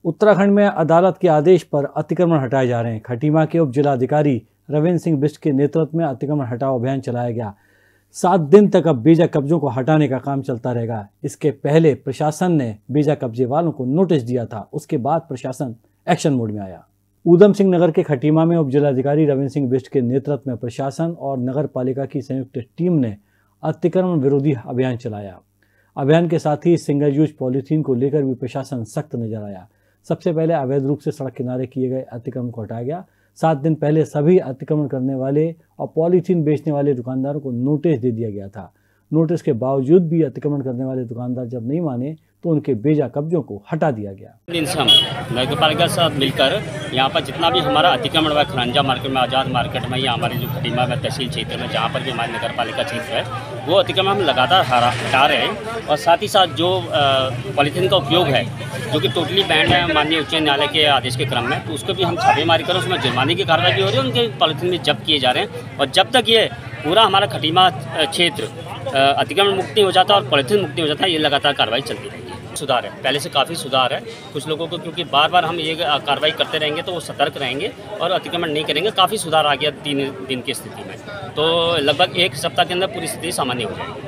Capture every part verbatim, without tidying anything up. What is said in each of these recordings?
उत्तराखंड में अदालत के आदेश पर अतिक्रमण हटाए जा रहे हैं। खटीमा के उप जिलाधिकारी रविंद्र सिंह बिष्ट के नेतृत्व में अतिक्रमण हटाओ अभियान चलाया गया। सात दिन तक अब बेजा कब्जों को हटाने का काम चलता रहेगा। इसके पहले प्रशासन ने बेजा कब्जे वालों को नोटिस दिया था, उसके बाद प्रशासन एक्शन मोड में आया। ऊधम सिंह नगर के खटीमा में उप जिलाधिकारी रविंद्र सिंह बिष्ट के नेतृत्व में प्रशासन और नगर पालिका की संयुक्त टीम ने अतिक्रमण विरोधी अभियान चलाया। अभियान के साथ ही सिंगल यूज पॉलीथीन को लेकर भी प्रशासन सख्त नजर आया। सबसे पहले अवैध रूप से सड़क किनारे किए गए अतिक्रमण को हटाया गया। सात दिन पहले सभी अतिक्रमण करने वाले और पॉलीथीन बेचने वाले दुकानदारों को नोटिस दे दिया गया था। नोटिस के बावजूद भी अतिक्रमण करने वाले दुकानदार जब नहीं माने तो उनके बेजा कब्जों को हटा दिया गया। दिन से हम नगर पालिका के साथ मिलकर यहाँ पर जितना भी हमारा अतिक्रमण हुआ खरंजा मार्केट में, आज़ाद मार्केट में या हमारे जो खटीमा में तहसील क्षेत्र में जहाँ पर भी हमारी नगर पालिका क्षेत्र है वो अतिक्रमण हम लगातार हटा रहे हैं। और साथ ही साथ जो पॉलीथीन का उपयोग है जो कि टोटली बैंड है माननीय उच्च न्यायालय के आदेश के क्रम में, तो उसको भी हम छापेमारी कर उसमें जुर्माने की कार्रवाई भी हो रही है, उनके पॉलीथीन भी जब्त किए जा रहे हैं। और जब तक ये पूरा हमारा खटीमा क्षेत्र अतिक्रमण मुक्ति हो जाता है और पॉलीथीन मुक्ति हो जाता है, ये लगातार कार्रवाई चलती रहेगी। सुधार है, पहले से काफ़ी सुधार है। कुछ लोगों को क्योंकि बार बार हम ये कार्रवाई करते रहेंगे तो वो सतर्क रहेंगे और अतिक्रमण नहीं करेंगे। काफ़ी सुधार आ गया तीन दिन की स्थिति में, तो लगभग एक सप्ताह के अंदर पूरी स्थिति सामान्य हो जाएगी।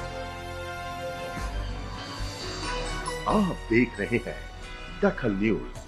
आप देख रहे हैं दखल न्यूज।